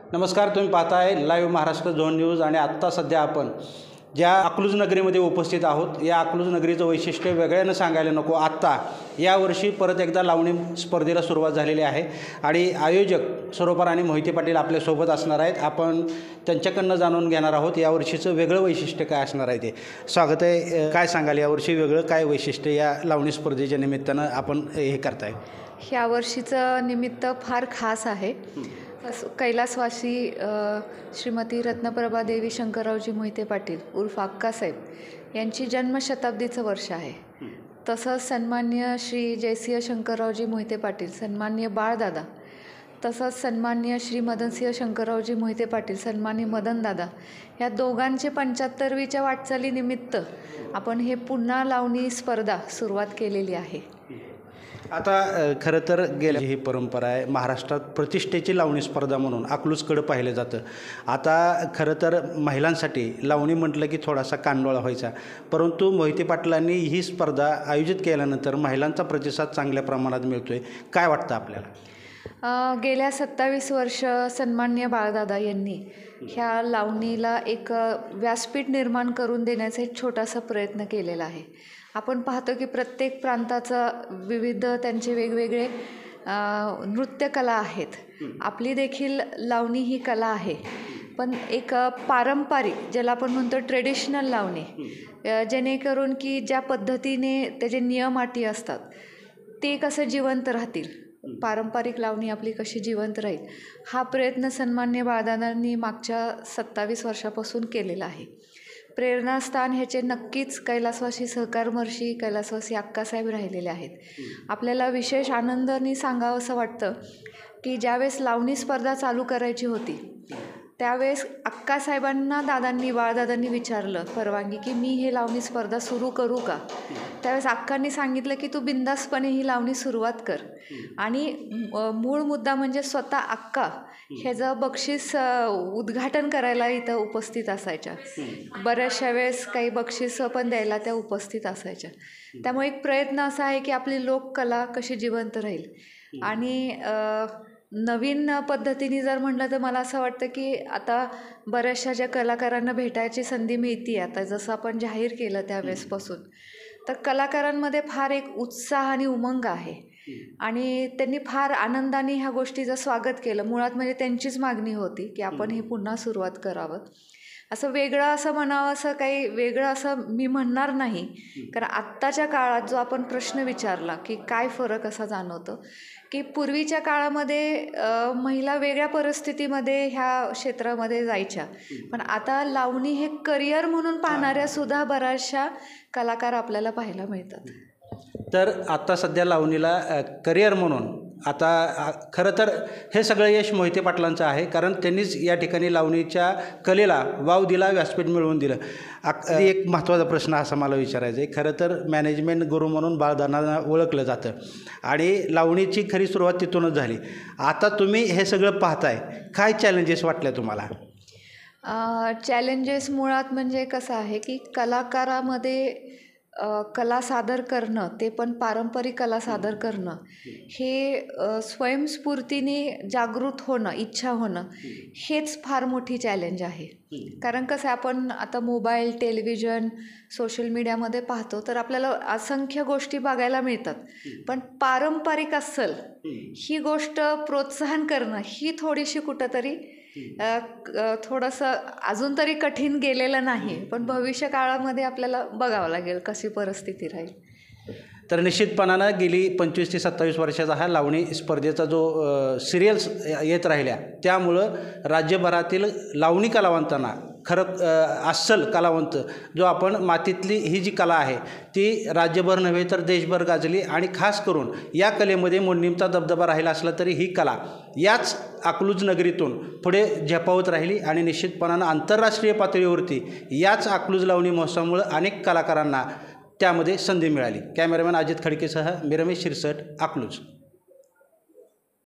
नमस्कार, तुम्ही पाहताय लाईव्ह महाराष्ट्र झोन न्यूज आणि आत्ता सध्या आपण ज्या अकलूज नगरीमध्ये उपस्थित आहोत. या अकलूज नगरीचं वैशिष्ट्य वेगळ्यानं सांगायला नको. आत्ता यावर्षी परत एकदा लावणी स्पर्धेला सुरुवात झालेली आहे आणि आयोजक सरोपर आणि मोहिते पाटील आपल्यासोबत असणार आहेत. आपण त्यांच्याकडनं जाणून घेणार आहोत यावर्षीचं वेगळं वैशिष्ट्य काय असणार आहे ते. स्वागत आहे. काय सांगाल यावर्षी वेगळं काय वैशिष्ट्य या लावणी स्पर्धेच्या निमित्तानं आपण हे करताय? ह्या वर्षीचं निमित्त फार खास आहे. कैलासवासी श्रीमती रत्नप्रभा देवी शंकररावजी मोहिते पाटील उर्फ अक्कासाहेब यांची जन्मशताब्दीचं वर्ष आहे. तसंच सन्मान्य श्री जयसिंह शंकररावजी मोहिते पाटील सन्मान्य बाळदादा, तसंच सन्मान्य श्री मदनसिंह शंकररावजी मोहिते पाटील सन्मान्य मदनदादा ह्या दोघांचे 75वीच्या वाटचालीनिमित्त आपण हे पुन्हा लावणी स्पर्धा सुरुवात केलेली आहे. आता खरं तर गेली ही परंपरा आहे. महाराष्ट्रात प्रतिष्ठेची लावणी स्पर्धा म्हणून अकलूजकडं पाहिलं जातं. आता खरं तर महिलांसाठी लावणी म्हटलं की थोडासा कानडोळा व्हायचा, परंतु मोहिते पाटलांनी ही स्पर्धा आयोजित केल्यानंतर महिलांचा प्रतिसाद चांगल्या प्रमाणात मिळतो आहे. काय वाटतं आपल्याला? गेल्या 27 वर्ष सन्मान्य बाळदादा यांनी ह्या लावणीला एक व्यासपीठ निर्माण करून देण्याचा एक छोटासा प्रयत्न केलेला आहे. आपण पाहतो की प्रत्येक प्रांताचा विविध त्यांचे वेगवेगळे नृत्यकला आहेत. आपली देखील लावणी ही कला आहे, पण एक पारंपरिक ज्याला आपण म्हणतो ट्रेडिशनल लावणी, जेणेकरून की ज्या पद्धतीने त्याचे नियम अटी असतात ते कसं जिवंत राहतील, पारंपरिक लावणी आपली कशी जिवंत राहील, हा प्रयत्न सन्मान्य बाळदादांनी मागच्या 27 वर्षापासून केलेला आहे. प्रेरणास्थान ह्याचे नक्कीच कैलासवासी सहकारमर्षी कैलासवासी अक्कासाहेब राहिलेले आहेत. आपल्याला विशेष आनंदाने सांगावं असं वाटतं की ज्यावेळेस लावणी स्पर्धा चालू करायची होती त्यावेळेस अक्कासाहेबांना बाळदादांनी विचारलं परवानगी की मी हे लावणी स्पर्धा सुरू करू का. त्यावेळेस अक्कांनी सांगितलं की तू बिंदासपणे ही लावणी सुरुवात कर. आणि मूळ मुद्दा म्हणजे स्वतः अक्का ह्याचं बक्षीस उद्घाटन करायला इथं उपस्थित असायच्या. बऱ्याचशा वेळेस काही बक्षीसं पण द्यायला त्या उपस्थित असायच्या. त्यामुळे एक प्रयत्न असा आहे की आपली लोककला कशी जिवंत राहील. आणि नवीन पद्धतीने जर म्हटलं तर मला असं वाटतं की आता बऱ्याचशा ज्या कलाकारांना भेटायची संधी मिळते आता, जसं आपण जाहीर केलं त्यावेळेसपासून, तर कलाकारांमध्ये फार एक उत्साह आणि उमंग आहे आणि त्यांनी फार आनंदाने ह्या गोष्टीचं स्वागत केलं. मुळात म्हणजे त्यांचीच मागणी होती की आपण हे पुन्हा सुरुवात करावं. असं वेगळं असं म्हणावं असं काही वेगळं असं मी म्हणणार नाही, कारण आत्ताच्या काळात जो आपण प्रश्न विचारला की काय फरक असा जाणवतो की पूर्वीच्या काळामध्ये महिला वेगळ्या परिस्थितीमध्ये ह्या क्षेत्रामध्ये जायच्या, पण आता लावणी हे करिअर म्हणून पाहणाऱ्यासुद्धा बऱ्याचशा कलाकार आपल्याला पाहायला मिळतात. तर आता सध्या लावणीला करिअर म्हणून आता खरं तर हे सगळं यश मोहिते पाटलांचं आहे, कारण त्यांनीच या ठिकाणी लावणीच्या कलेला वाव दिला, व्यासपीठ मिळवून दिलं. एक महत्त्वाचा प्रश्न असा मला विचारायचा आहे. खरं तर मॅनेजमेंट गुरु म्हणून बाळदादांना ओळखलं जातं आणि लावणीची खरी सुरुवात तिथूनच झाली. आता तुम्ही हे सगळं पाहताय, काय चॅलेंजेस वाटल्या तुम्हाला? चॅलेंजेस मुळात म्हणजे कसं आहे की कलाकारामध्ये कला सादर करणं, ते पण पारंपरिक कला सादर करणं, हे स्वयंस्फूर्तीने जागृत होणं, इच्छा होणं, हेच फार मोठी चॅलेंज आहे. कारण कसं आहे, आपण आता मोबाईल, टेलिव्हिजन, सोशल मीडियामध्ये पाहतो तर आपल्याला असंख्य गोष्टी बघायला मिळतात, पण पारंपरिक अस्सल ही गोष्ट प्रोत्साहन करणं ही थोडीशी कुठंतरी थोडंसं अजून तरी कठीण गेलेलं नाही, पण भविष्य काळामध्ये आपल्याला बघावं लागेल कशी परिस्थिती राहील. तर निश्चितपणानं गेली 25 ते 27 वर्षाचा हा लावणी स्पर्धेचा जो सिरियल्स येत राहिल्या, त्यामुळं राज्यभरातील लावणी कलावंतांना खरं अस्सल कलावंत जो आपण मातीतली ही जी कला आहे ती राज्यभर नव्हे तर देशभर गाजली. आणि खास करून या कलेमध्ये मोडणीमचा दबदबा राहिला असला तरी ही कला याच अकलूज नगरीतून पुढे झेपावत राहिली आणि निश्चितपणानं आंतरराष्ट्रीय पातळीवरती याच अकलूज लावणी महोत्सवामुळे अनेक कलाकारांना त्यामध्ये संधी मिळाली. कॅमेरामॅन अजित खडकेसह मी रमेश शिरसट, अकलूज.